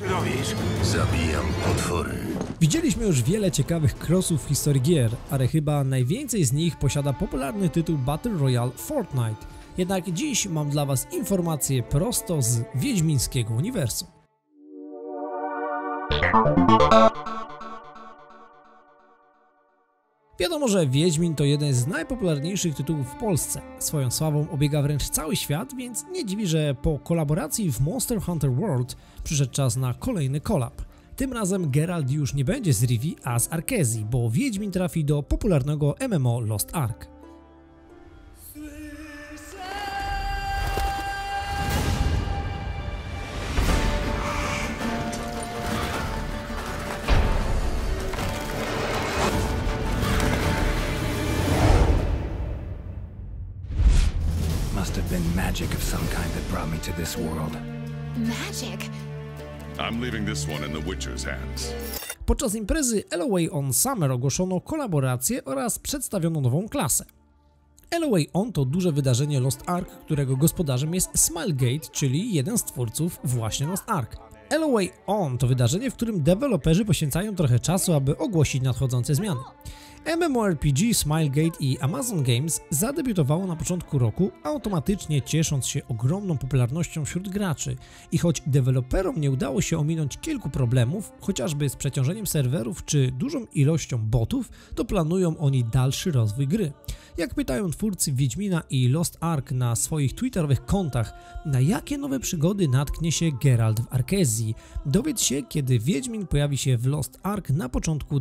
Ty robisz? Zabijam potwory. Widzieliśmy już wiele ciekawych crossów w historii gier, ale chyba najwięcej z nich posiada popularny tytuł Battle Royale Fortnite. Jednak dziś mam dla was informacje prosto z wiedźmińskiego uniwersum. Wiadomo, że Wiedźmin to jeden z najpopularniejszych tytułów w Polsce. Swoją sławą obiega wręcz cały świat, więc nie dziwi, że po kolaboracji w Monster Hunter World przyszedł czas na kolejny kolab. Tym razem Geralt już nie będzie z Rivii, a z Arkezji, bo Wiedźmin trafi do popularnego MMO Lost Ark. Must have been magic of some kind that brought me to this world. Magic? I'm leaving this one in the Witcher's hands. Podczas imprezy LOA on Summer ogłoszono kolaborację oraz przedstawiono nową klasę. LOA on to duże wydarzenie Lost Ark, którego gospodarzem jest Smilegate, czyli jeden z twórców właśnie Lost Ark. LOA on to wydarzenie, w którym deweloperzy poświęcają trochę czasu, aby ogłosić nadchodzące zmiany. MMORPG Smilegate i Amazon Games zadebiutowało na początku roku, automatycznie ciesząc się ogromną popularnością wśród graczy. I choć deweloperom nie udało się ominąć kilku problemów, chociażby z przeciążeniem serwerów czy dużą ilością botów, to planują oni dalszy rozwój gry. Jak pytają twórcy Wiedźmina i Lost Ark na swoich twitterowych kontach, na jakie nowe przygody natknie się Geralt w Arkezji, dowiedz się, kiedy Wiedźmin pojawi się w Lost Ark na początku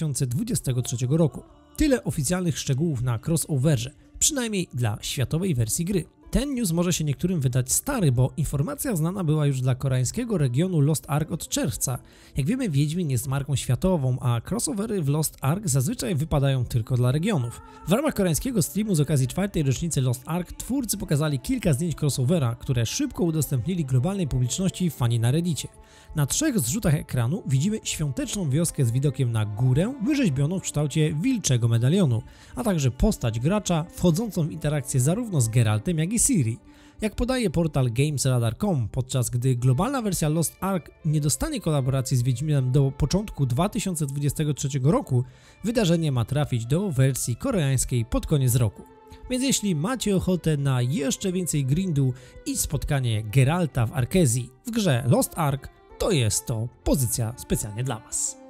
2023 roku. Tyle oficjalnych szczegółów na crossoverze, przynajmniej dla światowej wersji gry. Ten news może się niektórym wydać stary, bo informacja znana była już dla koreańskiego regionu Lost Ark od czerwca. Jak wiemy, Wiedźmin jest marką światową, a crossovery w Lost Ark zazwyczaj wypadają tylko dla regionów. W ramach koreańskiego streamu z okazji 4. rocznicy Lost Ark twórcy pokazali kilka zdjęć crossovera, które szybko udostępnili globalnej publiczności fani na Reddicie. Na 3 zrzutach ekranu widzimy świąteczną wioskę z widokiem na górę, wyrzeźbioną w kształcie wilczego medalionu, a także postać gracza wchodzącą w interakcję zarówno z Geraltem, jak i Ciri. Jak podaje portal GamesRadar.com, podczas gdy globalna wersja Lost Ark nie dostanie kolaboracji z Wiedźminem do początku 2023 roku, wydarzenie ma trafić do wersji koreańskiej pod koniec roku. Więc jeśli macie ochotę na jeszcze więcej grindu i spotkanie Geralta w Arkezji w grze Lost Ark, to jest to pozycja specjalnie dla was.